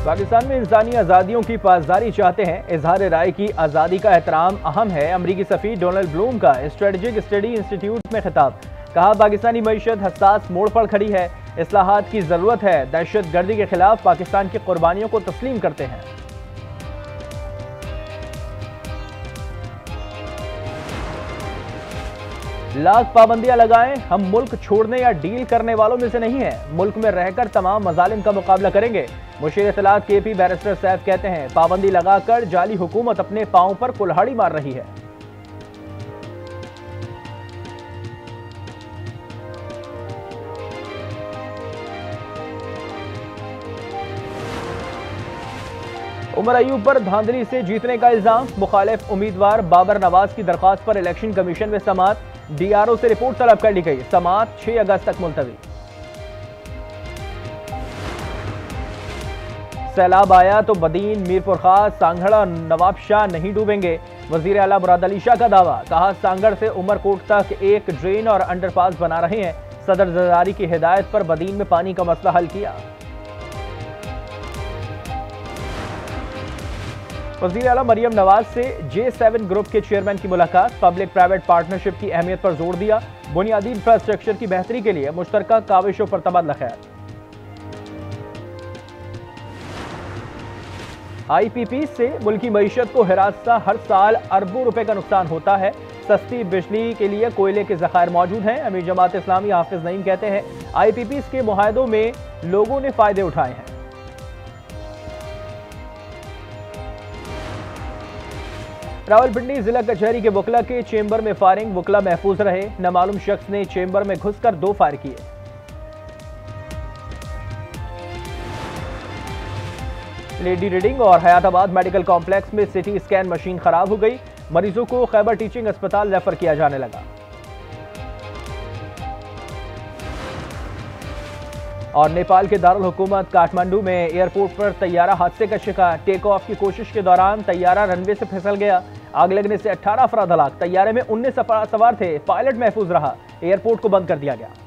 पाकिस्तान में इंसानी आज़ादियों की पासदारी चाहते हैं। इजहार राय की आज़ादी का एहतराम अहम है। अमरीकी सफ़ीर डोनाल्ड ब्लूम का स्ट्रेटेजिक स्टडी इंस्टीट्यूट में खिताब। कहा, पाकिस्तानी मईशत हसास मोड़ पर खड़ी है, इस्लाहात की ज़रूरत है। दहशत गर्दी के खिलाफ पाकिस्तान की कुर्बानियों को तस्लीम करते हैं। लाख पाबंदियां लगाएं, हम मुल्क छोड़ने या डील करने वालों में से नहीं हैं। मुल्क में रहकर तमाम मजालिम का मुकाबला करेंगे। मुशीर इत्तलात KP बैरिस्टर सैफ कहते हैं, पाबंदी लगाकर जाली हुकूमत अपने पांव पर कुल्हाड़ी मार रही है। उमर अयूब पर धांधली से जीतने का इल्जाम। मुखालिफ उम्मीदवार बाबर नवाज की दरख्वास्त पर इलेक्शन कमीशन में समाअत। DRO से रिपोर्ट तलब कर ली गई। समाअत 6 अगस्त तक मुलतवी। सैलाब आया तो बदीन, मीरपुर खास, सांगड़ा, नवाब शाह नहीं डूबेंगे। वजीर आला मुराद अली शाह का दावा। कहा, सांगड़ से उमरकोट तक एक ड्रेन और अंडरपास बना रहे हैं। सदर जरदारी की हिदायत पर बदीन में पानी का मसला हल किया। वज़ीर आला मरियम नवाज से J7 ग्रुप के चेयरमैन की मुलाकात। पब्लिक प्राइवेट पार्टनरशिप की अहमियत पर जोर दिया। बुनियादी इंफ्रास्ट्रक्चर की बेहतरी के लिए मुश्तरका काविशों पर तबादला ख्याल। IPP से मुल्की मईशत को हिरासत हर साल अरबों रुपए का नुकसान होता है। सस्ती बिजली के लिए कोयले के ज़खायर मौजूद हैं। अमीर जमात इस्लामी हाफिज नईम कहते हैं, IPP के मुआहदों में लोगों ने फायदे उठाए हैं। रावलपिंडी जिला कचहरी के वकला के चेंबर में फायरिंग। वकला महफूज रहे। नामालूम शख्स ने चेंबर में घुसकर 2 फायर किए। लेडी रीडिंग और हयाताबाद मेडिकल कॉम्प्लेक्स में सिटी स्कैन मशीन खराब हो गई। मरीजों को खैबर टीचिंग अस्पताल रेफर किया जाने लगा। और नेपाल के दारुल हुकूमत काठमांडू में एयरपोर्ट पर तैयारा हादसे का शिकार। टेक ऑफ की कोशिश के दौरान तैयारा रनवे से फिसल गया। आग लगने से 18 अफराद हलाक। तैयारे में 19 सवार थे। पायलट महफूज रहा। एयरपोर्ट को बंद कर दिया गया।